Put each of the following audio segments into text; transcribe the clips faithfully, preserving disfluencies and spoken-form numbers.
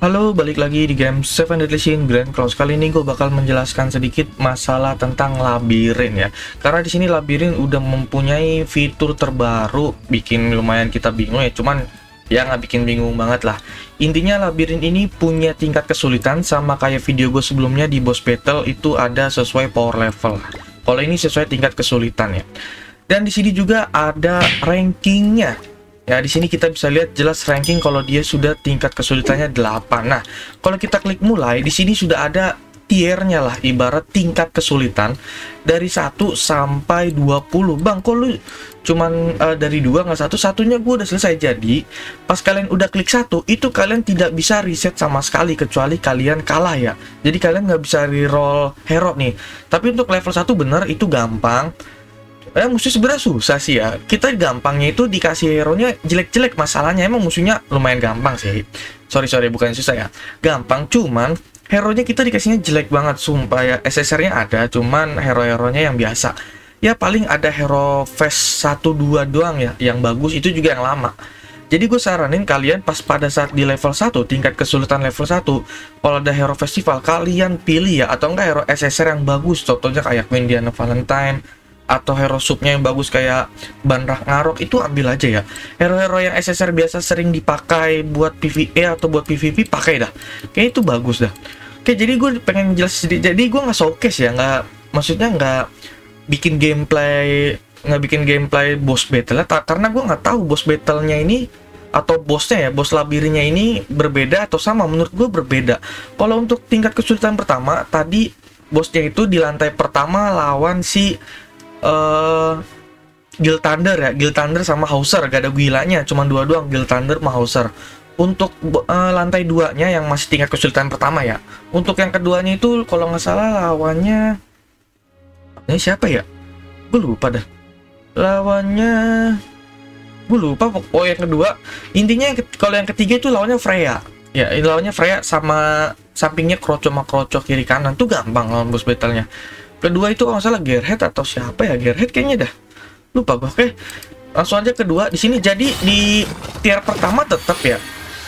Halo, balik lagi di game Seven Deadly Sins Grand Cross. Kali ini gue bakal menjelaskan sedikit masalah tentang labirin ya. Karena di sini labirin udah mempunyai fitur terbaru, bikin lumayan kita bingung ya. Cuman ya nggak bikin bingung banget lah. Intinya labirin ini punya tingkat kesulitan sama kayak video gue sebelumnya di boss battle itu ada sesuai power level. Kalau ini sesuai tingkat kesulitan ya. Dan di sini juga ada rankingnya. Ya, di sini kita bisa lihat jelas ranking kalau dia sudah tingkat kesulitannya delapan. Nah, kalau kita klik mulai, di sini sudah ada tiernya lah, ibarat tingkat kesulitan dari satu sampai dua puluh. Bang, kok lu cuman uh, dari dua nggak satu? Satunya gue udah selesai. Jadi, pas kalian udah klik satu, itu kalian tidak bisa reset sama sekali kecuali kalian kalah ya. Jadi kalian nggak bisa reroll hero nih. Tapi untuk level satu bener itu gampang. Eh, musuh sebenarnya susah sih ya. Kita gampangnya itu dikasih hero-nya jelek-jelek. Masalahnya emang musuhnya lumayan gampang sih. Sorry, sorry, bukan susah ya. Gampang, cuman hero-nya kita dikasihnya jelek banget. Sumpah ya, S S R-nya ada, cuman hero-heronya yang biasa. Ya paling ada hero phase satu dua doang ya. Yang bagus, itu juga yang lama. Jadi gue saranin kalian pas pada saat di level satu, tingkat kesulitan level satu, kalau ada hero festival, kalian pilih ya. Atau enggak hero S S R yang bagus. Contohnya kayak Queen Diana Valentine, atau hero subnya yang bagus kayak Ban Ragnarok, itu ambil aja ya. Hero-hero yang S S R biasa sering dipakai buat P V E atau buat P V P, pakai dah. Kayak itu bagus dah. Oke, jadi gue pengen jelasin sedikit. Jadi gue nggak showcase ya, nggak, maksudnya nggak bikin gameplay, nggak bikin gameplay boss battle -nya, karena gue nggak tahu boss battle-nya ini atau bosnya ya, bos labirinnya ini berbeda atau sama. Menurut gue berbeda. Kalau untuk tingkat kesulitan pertama, tadi bosnya itu di lantai pertama lawan si Uh, Guild Thunder ya, Guild Thunder sama Hauser, gak ada gilanya, cuma dua doang, Guild Thunder sama Hauser. Untuk uh, lantai duanya yang masih tingkat kesulitan pertama ya. Untuk yang keduanya itu kalau nggak salah lawannya, ini siapa ya? Gue lupa dah. Lawannya, gue lupa. Oh yang kedua, intinya kalau yang ketiga itu lawannya Freya. Ya, ini lawannya Freya sama sampingnya Kroco sama Kroco kiri kanan, tuh gampang lawan boss battle-nya. Kedua itu kalau nggak salah Gerhet atau siapa ya, Gerhet kayaknya dah, lupa gue. Oke, langsung aja kedua di sini. Jadi di tier pertama tetap ya,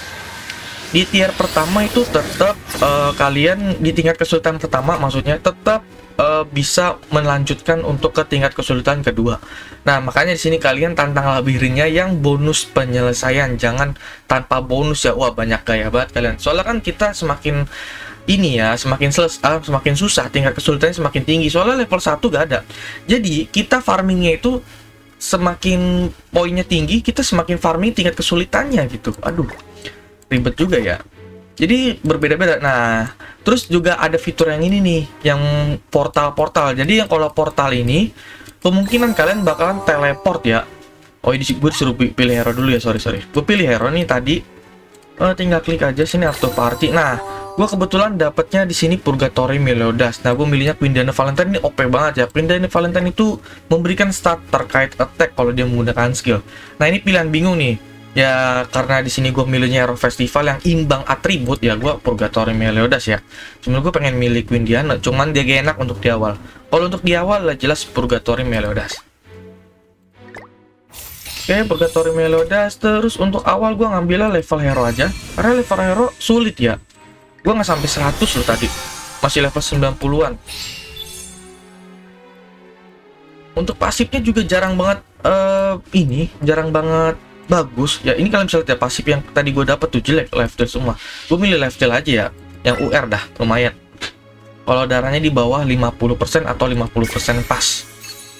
di tier pertama itu tetap uh, kalian di tingkat kesulitan pertama maksudnya tetap uh, bisa melanjutkan untuk ke tingkat kesulitan kedua. Nah makanya di sini kalian tantang labirinnya yang bonus penyelesaian, jangan tanpa bonus ya. Wah banyak gaya banget kalian, soalnya kan kita semakin ini ya, semakin seles, ah, semakin susah, tingkat kesulitannya semakin tinggi. Soalnya level satu gak ada. Jadi kita farmingnya itu semakin poinnya tinggi, kita semakin farming tingkat kesulitannya gitu. Aduh, ribet juga ya. Jadi berbeda-beda. Nah, terus juga ada fitur yang ini nih, yang portal-portal. Jadi yang kalau portal ini kemungkinan kalian bakalan teleport ya. Oh ini gue disuruh pilih hero dulu ya, sorry sorry. Gue pilih hero nih tadi. Uh, tinggal klik aja sini auto party. Nah, gue kebetulan dapatnya di sini Purgatory Meliodas. Nah, gue milihnya Queen Diana Valentine. Ini O P banget ya. Queen Diana Valentine itu memberikan stat terkait attack kalau dia menggunakan skill. Nah, ini pilihan bingung nih. Ya, karena di sini gue milihnya hero festival yang imbang atribut ya, gue Purgatory Meliodas ya. Cuma gue pengen milih Queen Diana, cuman dia gak enak untuk di awal. Kalau untuk di awal lah jelas Purgatory Meliodas. Oke, Purgatory Meliodas. Terus untuk awal gue ngambilnya level hero aja, karena level hero sulit ya. Gue nggak sampai seratus loh tadi, masih level sembilan puluhan. Untuk pasifnya juga jarang banget, uh, ini jarang banget bagus ya. Ini kalian bisa lihat ya, pasif yang tadi gue dapat tuh jelek, lifesteal semua. Gue milih lifesteal aja ya, yang U R dah lumayan. Kalau darahnya di bawah lima puluh persen atau lima puluh persen pas.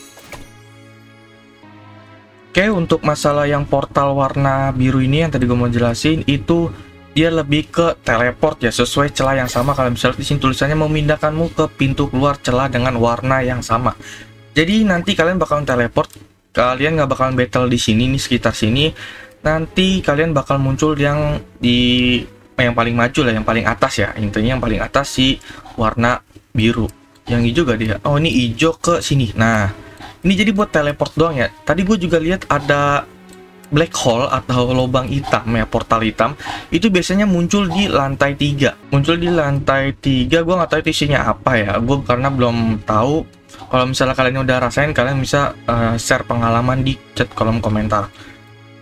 Oke, untuk masalah yang portal warna biru ini yang tadi gue mau jelasin, itu dia lebih ke teleport ya, sesuai celah yang sama. Kalian bisa lihat di sini tulisannya memindahkanmu ke pintu keluar celah dengan warna yang sama. Jadi nanti kalian bakalan teleport, kalian nggak bakalan battle di sini nih, sekitar sini. Nanti kalian bakal muncul yang di yang paling maju lah, yang paling atas ya. Intinya yang paling atas si warna biru. Yang hijau gak dia? Oh ini hijau ke sini. Nah ini jadi buat teleport doang ya. Tadi gue juga lihat ada black hole atau lubang hitam ya, portal hitam. Itu biasanya muncul di lantai tiga. Muncul di lantai tiga, gue nggak tahu itu isinya apa ya. Gue karena belum tahu. Kalau misalnya kalian udah rasain, kalian bisa uh, share pengalaman di chat kolom komentar.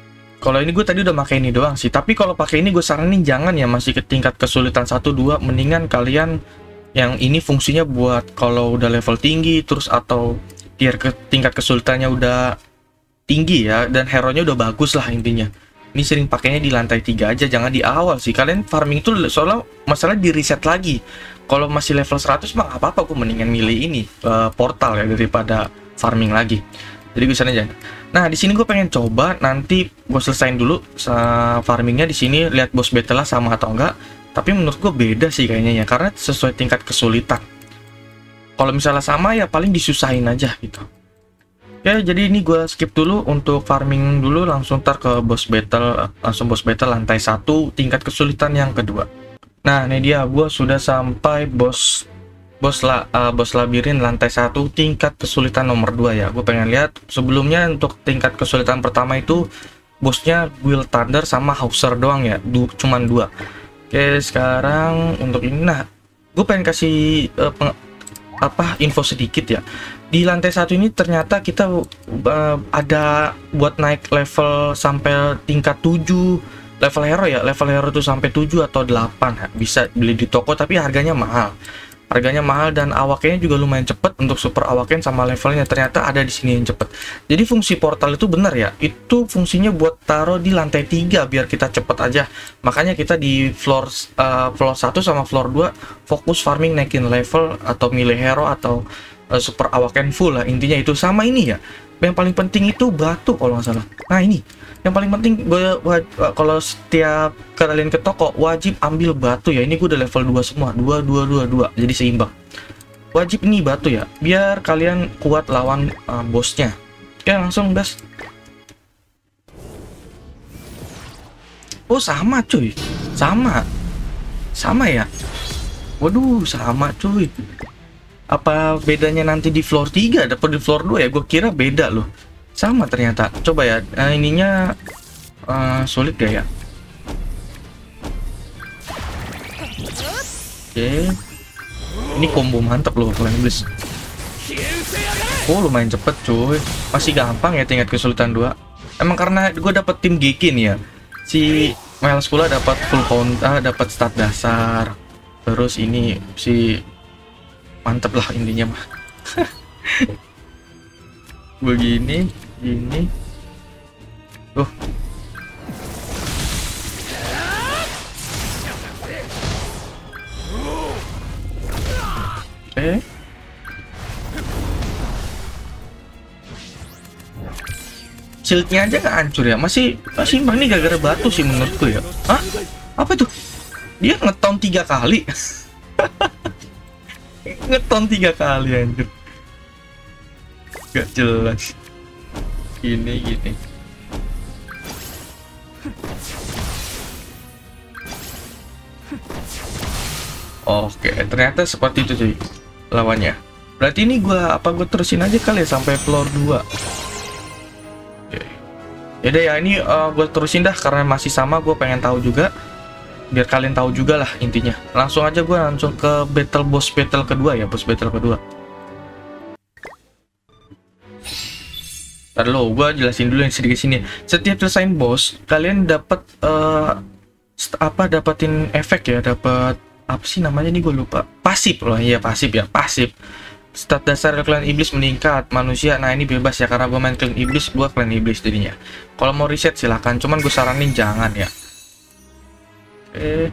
Kalau ini gue tadi udah pakai ini doang sih. Tapi kalau pakai ini gue saranin jangan ya, masih ke tingkat kesulitan satu dua. Mendingan kalian yang ini fungsinya buat kalau udah level tinggi terus atau tier ke tingkat kesulitannya udah tinggi ya, dan hero-nya udah bagus lah intinya. Ini sering pakainya di lantai tiga aja, jangan di awal sih. Kalian farming tuh soalnya masalah di reset lagi. Kalau masih level seratus mah nggak apa-apa, gue mendingan milih ini uh, portal ya daripada farming lagi. Jadi gue sana aja. Nah, di sini gue pengen coba nanti gue selesain dulu farmingnya di sini, lihat boss battle lah sama atau enggak. Tapi menurut gue beda sih kayaknya ya, karena sesuai tingkat kesulitan. Kalau misalnya sama ya paling disusahin aja gitu. Ya, jadi ini gue skip dulu untuk farming dulu, langsung ntar ke boss battle, langsung boss battle lantai satu tingkat kesulitan yang kedua. Nah, ini dia, gue sudah sampai bos bos la, uh, bos labirin lantai satu tingkat kesulitan nomor dua ya. Gue pengen lihat sebelumnya untuk tingkat kesulitan pertama itu bosnya Will Thunder sama Hauser doang ya, du cuman dua. Oke, sekarang untuk ini, nah gue pengen kasih uh, peng apa info sedikit ya. Di lantai satu ini ternyata kita uh, ada buat naik level sampai tingkat tujuh level hero ya. Level hero itu sampai tujuh atau delapan ya. Bisa beli di toko tapi harganya mahal. Harganya mahal dan awaknya juga lumayan cepet. Untuk super awaken sama levelnya ternyata ada di sini yang cepet. Jadi fungsi portal itu benar ya. Itu fungsinya buat taruh di lantai tiga biar kita cepet aja. Makanya kita di floor uh, floor satu sama floor dua fokus farming naikin level atau milih hero atau uh, super awaken full lah. Intinya itu sama ini ya. Yang paling penting itu batu kalau nggak salah. Nah, ini yang paling penting, gue kalau setiap kalian ke toko wajib ambil batu ya. Ini gue udah level dua semua, dua dua dua dua, jadi seimbang. Wajib ini batu ya, biar kalian kuat lawan uh, bosnya. Oke, langsung gas. Oh, sama cuy, sama sama ya. Waduh, sama cuy. Apa bedanya nanti di floor tiga dapat di floor dua ya? Gue kira beda loh. Sama ternyata. Coba ya, nah, ininya uh, sulit gak ya? Oke. Ini combo mantap loh, Clan Iblis. Oh, lumayan cepet cuy. Masih gampang ya tingkat kesulitan dua. Emang karena gue dapet tim Gekin ya. Si Miles Kula dapat full counter, dapat stat dasar. Terus ini si mantep lah intinya mah. Begini. Ini tuh eh shieldnya aja nggak hancur ya, masih masih ini gara-gara batu sih menurutku ya. Hah? Apa itu? Dia ngeton tiga kali. Ngeton tiga kali anjir, gak jelas. Gini gini. Oke, ternyata seperti itu cuy lawannya. Berarti ini gua apa gue terusin aja kali ya sampai floor dua. Oke. Yaudah ya, ini uh, gue terusin dah karena masih sama, gue pengen tahu juga biar kalian tahu juga lah intinya. Langsung aja gue langsung ke battle boss battle kedua ya, boss battle kedua. Ntar lo, gue jelasin dulu yang sedikit sini. Setiap selesain boss, kalian dapat uh, apa? Dapatin efek ya, dapat apa sih namanya nih gue lupa. Pasif loh, iya pasif ya, pasif. Stat dasar klan iblis meningkat manusia. Nah ini bebas ya karena gue main klan iblis, gue klan iblis jadinya. Kalau mau reset silahkan, cuman gue saranin jangan ya. Oke.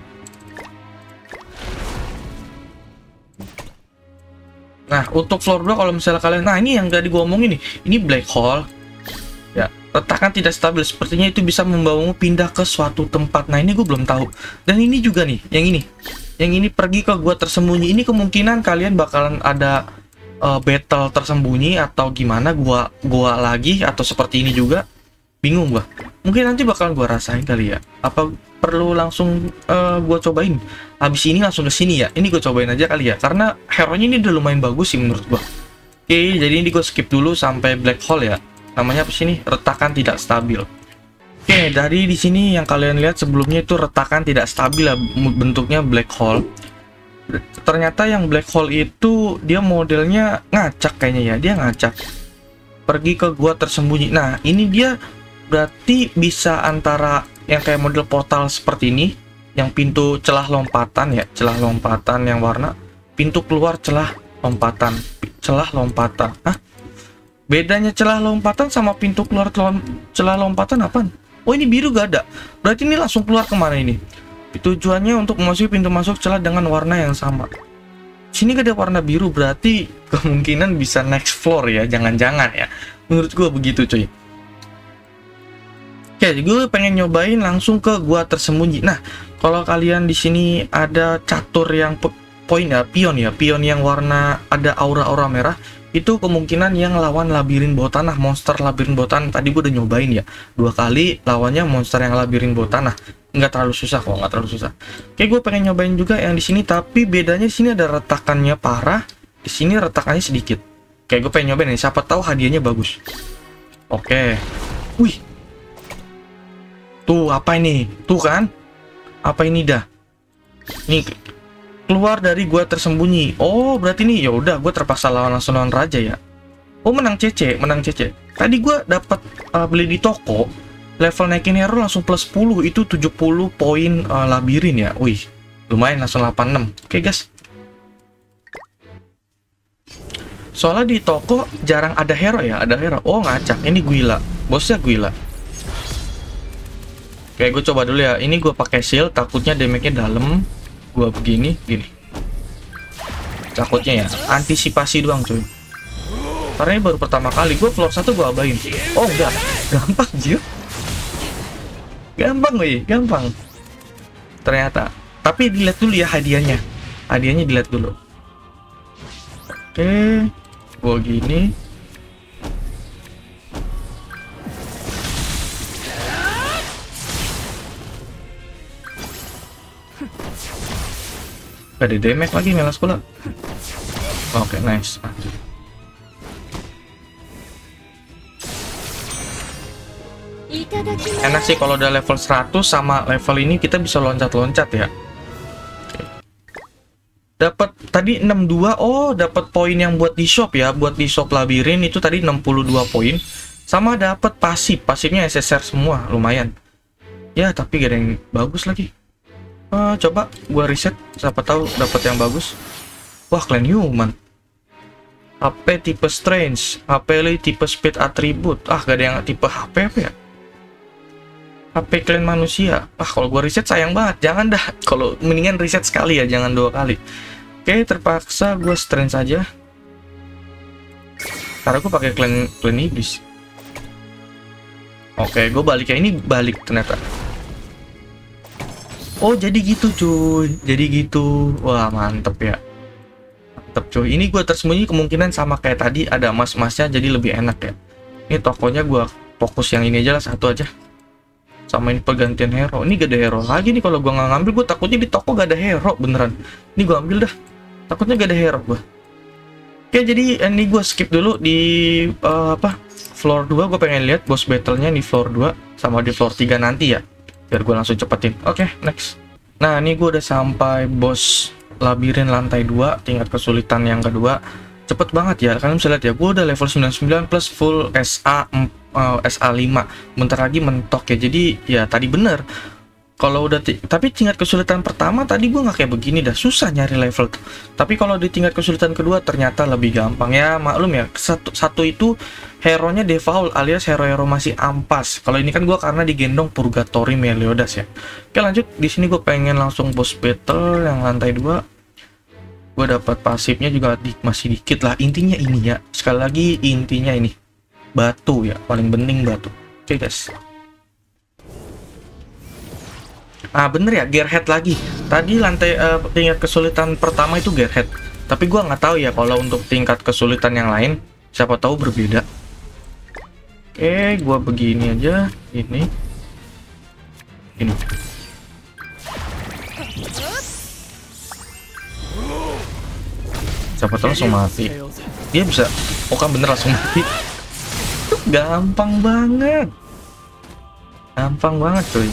Nah, untuk floor dua kalau misalnya kalian, nah ini yang tadi gue omongin nih, ini black hole. Ya, retakan tidak stabil, sepertinya itu bisa membawamu pindah ke suatu tempat. Nah, ini gue belum tahu. Dan ini juga nih, yang ini. Yang ini pergi ke gua tersembunyi. Ini kemungkinan kalian bakalan ada uh, battle tersembunyi atau gimana, gua gua lagi atau seperti ini juga. Bingung gua. Mungkin nanti bakalan gua rasain kali ya. Apa perlu langsung uh, gua cobain habis ini langsung ke sini ya? Ini gua cobain aja kali ya, karena hero-nya ini udah lumayan bagus sih menurut gua. Oke, jadi ini gua skip dulu sampai black hole ya. Namanya apa sih ini? Retakan tidak stabil. Oke, dari di sini yang kalian lihat sebelumnya itu retakan tidak stabil ya, bentuknya black hole. Ternyata yang black hole itu dia modelnya ngacak kayaknya ya, dia ngacak. Pergi ke gua tersembunyi. Nah, ini dia Berarti bisa antara yang kayak model portal seperti ini, yang pintu celah lompatan ya, celah lompatan yang warna, pintu keluar celah lompatan, celah lompatan. Hah? Bedanya celah lompatan sama pintu keluar celah lompatan apaan? Oh, ini biru gak ada. Berarti ini langsung keluar kemana ini? Tujuannya untuk memasuki pintu masuk celah dengan warna yang sama. Sini gak ada warna biru, berarti kemungkinan bisa next floor ya, jangan-jangan ya. Menurut gue begitu cuy. Oke, gue pengen nyobain langsung ke gua tersembunyi. Nah, kalau kalian di sini ada catur yang poin ya, pion ya, pion yang warna ada aura-aura merah, itu kemungkinan yang lawan labirin bawah tanah, monster labirin bawah tanah. Tadi gue udah nyobain ya, dua kali lawannya monster yang labirin bawah tanah. Nggak terlalu susah kok, nggak terlalu susah. Oke, gue pengen nyobain juga yang di sini, tapi bedanya di sini ada retakannya parah, di sini retakannya sedikit. Oke, gue pengen nyobain nih, siapa tahu hadiahnya bagus. Oke, wih. Tuh, apa ini? Tuh kan? Apa ini dah? Nih, keluar dari gua tersembunyi. Oh, berarti nih, ya udah, gua terpaksa lawan langsung lawan raja ya. Oh, menang C C, menang C C. Tadi gua dapat uh, beli di toko, level naikin hero langsung plus sepuluh, itu tujuh puluh poin uh, labirin ya. Wih, lumayan langsung delapan puluh enam. Oke, guys. Soalnya di toko jarang ada hero ya, ada hero. Oh, ngacak. Ini Guila. Bosnya Guila. Oke, gue coba dulu ya. Ini gue pakai shield, takutnya damage-nya dalam. Gue begini, gini. Takutnya ya. Antisipasi doang, cuy. Karena ini baru pertama kali. Gue floor satu gue abain. Oh, enggak. Gampang, Jir. Gampang, wih. Gampang. Ternyata. Tapi dilihat dulu ya hadiahnya. Hadiahnya dilihat dulu. Oke. Gue gini. Gak ada damage lagi melas pula. Oke, okay, nice. Enak sih kalau udah level seratus sama level ini kita bisa loncat-loncat ya. Okay. Dapat tadi enam puluh dua. Oh, dapat poin yang buat di shop ya, buat di shop labirin itu tadi enam puluh dua poin. Sama dapat pasif, pasifnya S S R semua, lumayan. Ya, tapi gak ada yang bagus lagi. Uh, coba gua riset, siapa tahu dapat yang bagus. Wah, clan human. H P tipe strange, H P li tipe speed attribute. Ah, gak ada yang tipe H P apa ya? H P clan manusia. Ah, kalau gua riset sayang banget. Jangan dah. Kalau mendingan riset sekali ya, jangan dua kali. Oke, terpaksa gua strange aja. Karena gua pakai clan clan iblis. Oke, gua balik ya, ini balik ternyata. Oh, jadi gitu cuy, jadi gitu. Wah, mantep ya, mantep cuy. Ini gue tersembunyi kemungkinan sama kayak tadi, ada emas-emasnya jadi lebih enak ya. Ini tokonya gue fokus yang ini aja lah, satu aja. Sama ini pergantian hero. Ini gak ada hero lagi nih, kalau gue nggak ngambil, gue takutnya di toko gak ada hero beneran. Ini gue ambil dah, takutnya gak ada hero gue. Oke, jadi ini gue skip dulu di uh, apa floor dua. Gue pengen lihat boss battle-nya di floor dua sama di floor tiga nanti ya, biar gue langsung cepetin. Oke, okay, next. Nah, ini gue udah sampai boss labirin lantai dua, tingkat kesulitan yang kedua. Cepet banget ya, kalian bisa lihat ya, gue udah level sembilan puluh sembilan plus full S A uh, S A lima. Bentar lagi mentok ya, jadi ya tadi bener. Kalau udah, tapi tingkat kesulitan pertama tadi gue nggak kayak begini dah, susah nyari level tuh. Tapi kalau di tingkat kesulitan kedua ternyata lebih gampang ya, maklum ya. Satu, satu itu hero-nya default alias hero-hero masih ampas. Kalau ini kan gue karena digendong Purgatory Meliodas ya. Oke, lanjut. Di sini gue pengen langsung boss battle yang lantai dua. Gue dapat pasifnya juga di, masih dikit lah. Intinya ini ya. Sekali lagi intinya ini batu ya, paling penting batu. Oke guys. Ah, bener ya, gearhead lagi. Tadi lantai uh, tingkat kesulitan pertama itu gearhead. Tapi gua nggak tahu ya kalau untuk tingkat kesulitan yang lain, siapa tahu berbeda. Oke, gua begini aja, ini, ini. Siapa tahu langsung mati. Dia bisa, oh kan bener langsung mati. Gampang banget. Gampang banget cuy.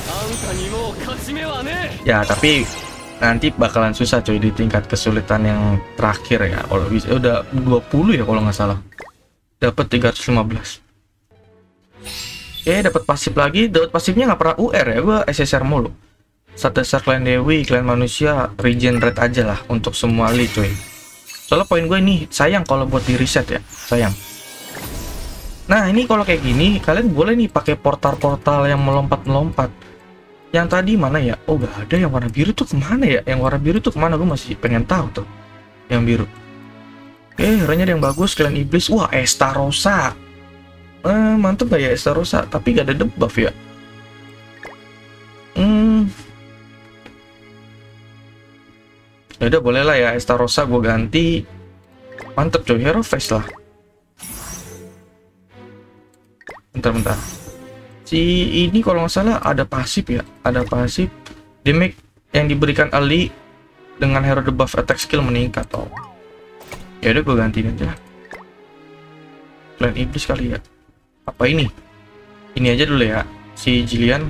Ya tapi nanti bakalan susah cuy di tingkat kesulitan yang terakhir ya. Kalau bisa udah dua puluh ya kalau nggak salah. Dapat tiga ratus lima belas. Oke, dapat pasif lagi. Dapat pasifnya nggak pernah U R ya, gue S S R mulu. Stat dasar klan Dewi, klan manusia, regenerate aja lah untuk semua li cuy. Soalnya poin gue ini sayang kalau buat di reset ya, sayang. Nah ini kalau kayak gini kalian boleh nih pakai portal-portal yang melompat-melompat. Yang tadi mana ya? Oh gak ada. Yang warna biru tuh kemana ya? Yang warna biru tuh kemana? Gue masih pengen tahu tuh yang biru. Oke, hero-nya ada yang bagus, klan iblis. Wah, Estarossa. Eh, mantep gak ya Estarossa? Tapi gak ada debuff ya. Hmm. Ya udah boleh lah ya Estarossa gue ganti. Mantep coy, hero face lah. Bentar-bentar. Si ini kalau nggak salah ada pasif ya, ada pasif. Damage yang diberikan Ali dengan hero debuff attack skill meningkat. Oh. Ya udah gue gantiin aja. Klan iblis kali ya. Apa ini? Ini aja dulu ya. Si Jillian.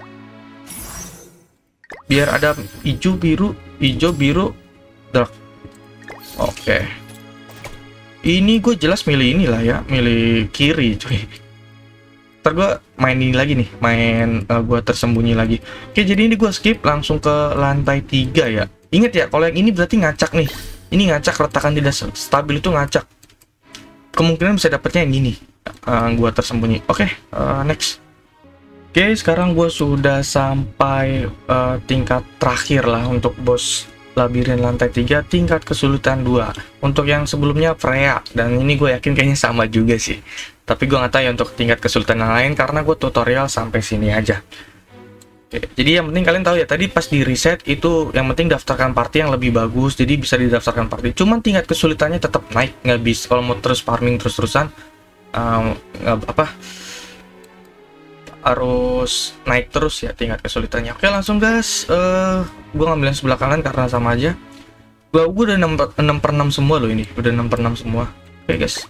Biar ada hijau biru, hijau biru, dark. Oke. Ini gue jelas milih inilah ya, milih kiri cuy. Ntar gue main ini lagi nih, main uh, gue tersembunyi lagi. Oke, jadi ini gue skip langsung ke lantai tiga ya. Ingat ya, kalau yang ini berarti ngacak nih. Ini ngacak, retakan tidak stabil itu ngacak. Kemungkinan bisa dapetnya yang gini. Uh, gue tersembunyi. Oke, uh, next. Oke, sekarang gue sudah sampai uh, tingkat terakhir lah untuk bos labirin lantai tiga, tingkat kesulitan dua. Untuk yang sebelumnya Freya, dan ini gue yakin kayaknya sama juga sih. Tapi gue nggak tahu ya untuk tingkat kesulitan yang lain karena gue tutorial sampai sini aja. Oke, jadi yang penting kalian tahu ya, tadi pas di reset itu yang penting daftarkan party yang lebih bagus, jadi bisa didaftarkan party. Cuman tingkat kesulitannya tetap naik, nggak bisa kalau mau terus farming terus-terusan, um, apa harus naik terus ya tingkat kesulitannya. Oke langsung guys, uh, gue ngambil yang sebelah kanan karena sama aja. Gue udah enam per enam semua loh ini, udah enam per enam semua. Oke guys.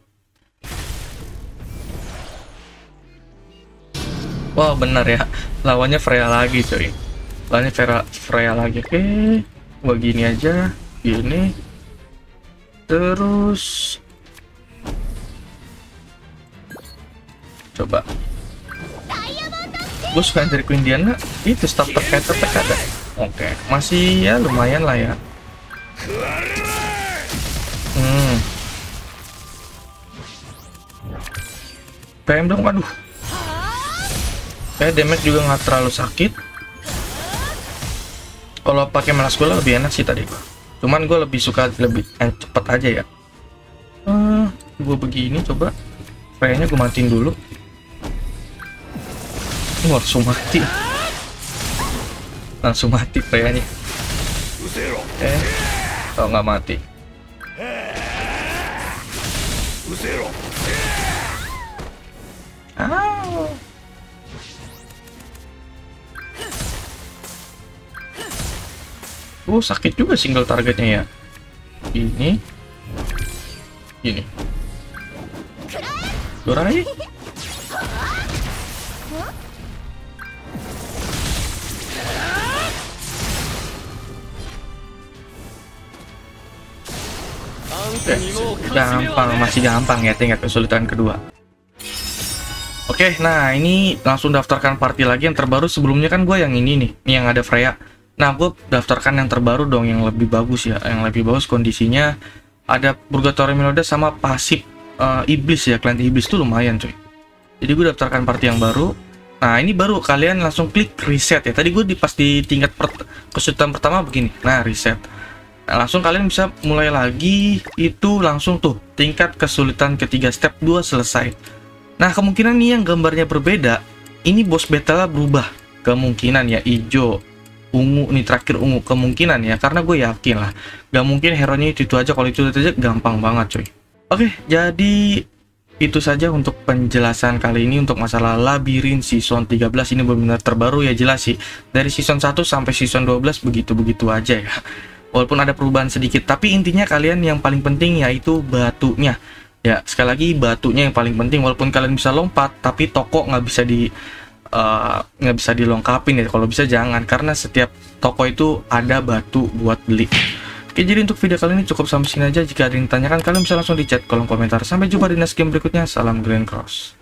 Wah benar ya, lawannya Freya lagi coy. Lawannya Freya, Freya lagi. Oke, gua gini aja, gini. Terus coba. Gue suka dari Queen Diana, itu staff terkait terkait ada. Oke, masih ya lumayan lah ya. Hmm. P M dong, aduh. Kayak damage juga nggak terlalu sakit. Kalau pakai melas gue lebih enak sih tadi. Cuman gue lebih suka lebih yang cepet aja ya. Uh, gue begini coba. Kayaknya gue matiin dulu. Wah, langsung mati. Langsung mati kayaknya. Eh, kalau nggak mati. Ah. Oh sakit juga single targetnya ya. Ini, ini. Dorai. Oke, gampang, masih gampang ya tingkat kesulitan kedua. Oke, nah ini langsung daftarkan party lagi yang terbaru. Sebelumnya kan gue yang ini nih, nih yang ada Freya. Nah, gue daftarkan yang terbaru dong, yang lebih bagus ya, yang lebih bagus kondisinya. Ada Purgatory Melody sama pasif uh, iblis ya, klan iblis tuh lumayan cuy. Jadi gue daftarkan party yang baru. Nah, ini baru kalian langsung klik reset ya. Tadi gue di pas di tingkat per kesulitan pertama begini. Nah, reset. Nah, langsung kalian bisa mulai lagi, itu langsung tuh tingkat kesulitan ketiga, step dua selesai. Nah, kemungkinan nih yang gambarnya berbeda, ini boss battle berubah. Kemungkinan ya hijau, ungu nih terakhir ungu, kemungkinan ya, karena gue yakin lah gak mungkin hero-nya itu, itu aja. Kalau itu, itu aja gampang banget cuy. Oke, jadi itu saja untuk penjelasan kali ini untuk masalah labirin season tiga belas. Ini benar-benar terbaru ya, jelas sih dari season satu sampai season dua belas begitu-begitu aja ya, walaupun ada perubahan sedikit, tapi intinya kalian yang paling penting yaitu batunya ya. Sekali lagi batunya yang paling penting. Walaupun kalian bisa lompat tapi toko nggak bisa di nggak uh, bisa dilengkapin ya. Kalau bisa jangan, karena setiap toko itu ada batu buat beli. Oke, jadi untuk video kali ini cukup sampai sini aja. Jika ada yang ditanyakan, kalian bisa langsung di chat kolom komentar. Sampai jumpa di next game berikutnya. Salam Grand Cross.